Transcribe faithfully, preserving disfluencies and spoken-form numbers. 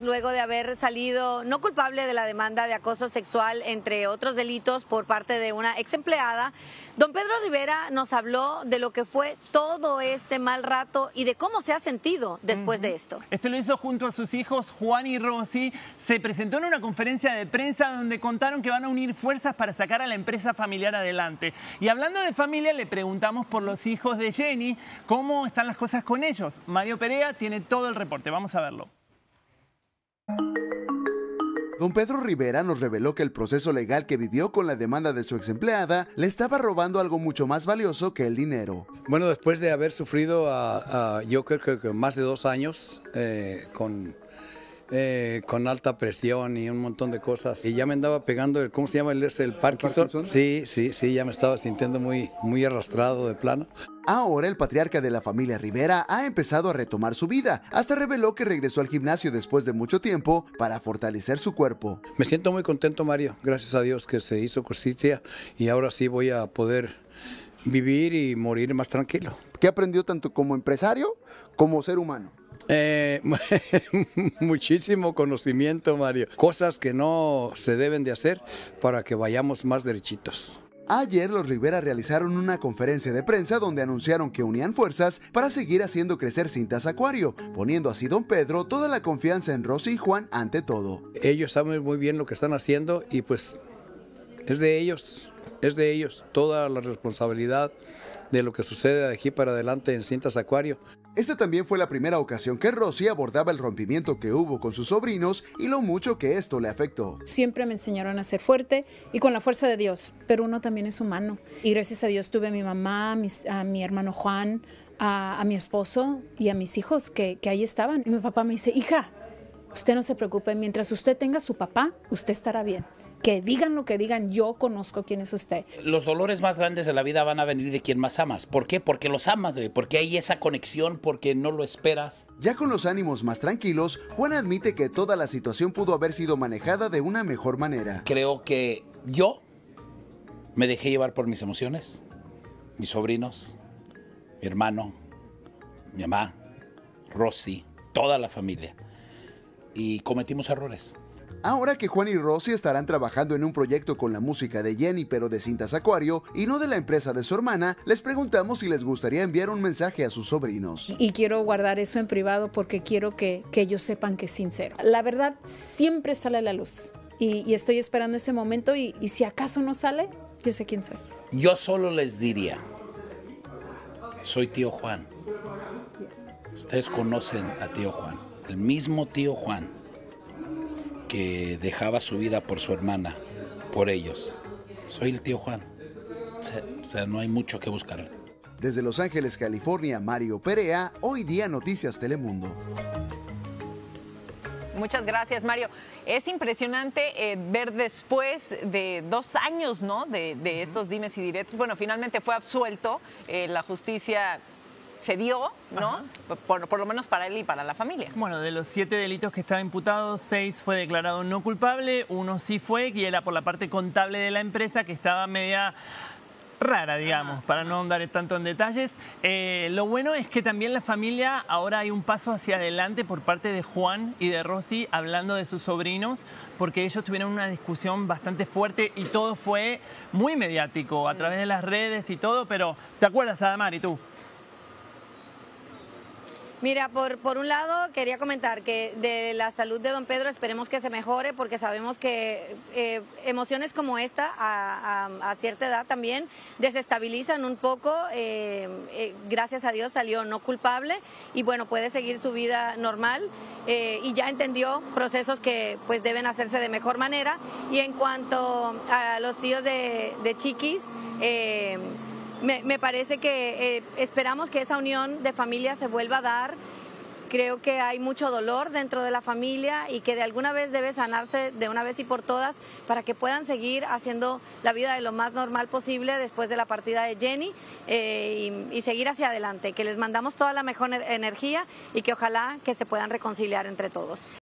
Luego de haber salido no culpable de la demanda de acoso sexual, entre otros delitos, por parte de una ex empleada, don Pedro Rivera nos habló de lo que fue todo este mal rato y de cómo se ha sentido después uh-huh. de esto. Esto lo hizo junto a sus hijos Juan y Rosy. Se presentó en una conferencia de prensa donde contaron que van a unir fuerzas para sacar a la empresa familiar adelante. Y hablando de familia, le preguntamos por los hijos de Jenny, cómo están las cosas con ellos. Mario Perea tiene todo el reporte, vamos a verlo. Don Pedro Rivera nos reveló que el proceso legal que vivió con la demanda de su ex empleada le estaba robando algo mucho más valioso que el dinero. Bueno, después de haber sufrido, a, a, yo creo que, que más de dos años eh, con, eh, con alta presión y un montón de cosas, y ya me andaba pegando, el, ¿cómo se llama? El, el Parkinson. ¿El Parkinson? Sí, sí, sí, ya me estaba sintiendo muy, muy arrastrado de plano. Ahora el patriarca de la familia Rivera ha empezado a retomar su vida. Hasta reveló que regresó al gimnasio después de mucho tiempo para fortalecer su cuerpo. Me siento muy contento, Mario. Gracias a Dios que se hizo justicia y ahora sí voy a poder vivir y morir más tranquilo. ¿Qué aprendió tanto como empresario como ser humano? Eh, muchísimo conocimiento, Mario. Cosas que no se deben de hacer para que vayamos más derechitos. Ayer los Rivera realizaron una conferencia de prensa donde anunciaron que unían fuerzas para seguir haciendo crecer Cintas Acuario, poniendo así don Pedro toda la confianza en Rosy y Juan ante todo. Ellos saben muy bien lo que están haciendo y pues es de ellos, es de ellos toda la responsabilidad de lo que sucede de aquí para adelante en Cintas Acuario. Esta también fue la primera ocasión que Rosy abordaba el rompimiento que hubo con sus sobrinos y lo mucho que esto le afectó. Siempre me enseñaron a ser fuerte y con la fuerza de Dios, pero uno también es humano. Y gracias a Dios tuve a mi mamá, a, mis, a mi hermano Juan, a, a mi esposo y a mis hijos que, que ahí estaban. Y mi papá me dice, hija, usted no se preocupe, mientras usted tenga su papá, usted estará bien. Que digan lo que digan, yo conozco quién es usted. Los dolores más grandes de la vida van a venir de quien más amas. ¿Por qué? Porque los amas, güey. Porque hay esa conexión, porque no lo esperas. Ya con los ánimos más tranquilos, Juan admite que toda la situación pudo haber sido manejada de una mejor manera. Creo que yo me dejé llevar por mis emociones, mis sobrinos, mi hermano, mi mamá, Rosy, toda la familia. Y cometimos errores. Ahora que Juan y Rosy estarán trabajando en un proyecto con la música de Jenny, pero de Cintas Acuario y no de la empresa de su hermana, les preguntamos si les gustaría enviar un mensaje a sus sobrinos. Y quiero guardar eso en privado porque quiero que, que ellos sepan que es sincero. La verdad siempre sale a la luz y, y estoy esperando ese momento y, y si acaso no sale, yo sé quién soy. Yo solo les diría, soy tío Juan. Ustedes conocen a tío Juan, el mismo tío Juan que dejaba su vida por su hermana, por ellos. Soy el tío Juan. O sea, no hay mucho que buscarle. Desde Los Ángeles, California, Mario Perea, Hoy Día Noticias Telemundo. Muchas gracias, Mario. Es impresionante eh, ver después de dos años, ¿no? De, de estos dimes y diretes. Bueno, finalmente fue absuelto. Eh, la justicia se dio, ¿no? Por, por lo menos para él y para la familia. Bueno, de los siete delitos que estaba imputado, seis fue declarado no culpable, uno sí fue, y era por la parte contable de la empresa, que estaba media rara, digamos, ah, para no andar tanto en detalles. Eh, lo bueno es que también la familia, ahora hay un paso hacia adelante por parte de Juan y de Rosy, hablando de sus sobrinos, porque ellos tuvieron una discusión bastante fuerte y todo fue muy mediático, a través de las redes y todo, pero ¿te acuerdas, Adamari, tú? Mira, por, por un lado quería comentar que de la salud de don Pedro esperemos que se mejore porque sabemos que eh, emociones como esta a, a, a cierta edad también desestabilizan un poco. Eh, eh, gracias a Dios salió no culpable y bueno, puede seguir su vida normal eh, y ya entendió procesos que pues deben hacerse de mejor manera. Y en cuanto a los tíos de, de Chiquis, eh, Me, me parece que eh, esperamos que esa unión de familia se vuelva a dar. Creo que hay mucho dolor dentro de la familia y que de alguna vez debe sanarse de una vez y por todas para que puedan seguir haciendo la vida de lo más normal posible después de la partida de Jenny eh, y, y seguir hacia adelante. Que les mandamos toda la mejor energía y que ojalá que se puedan reconciliar entre todos.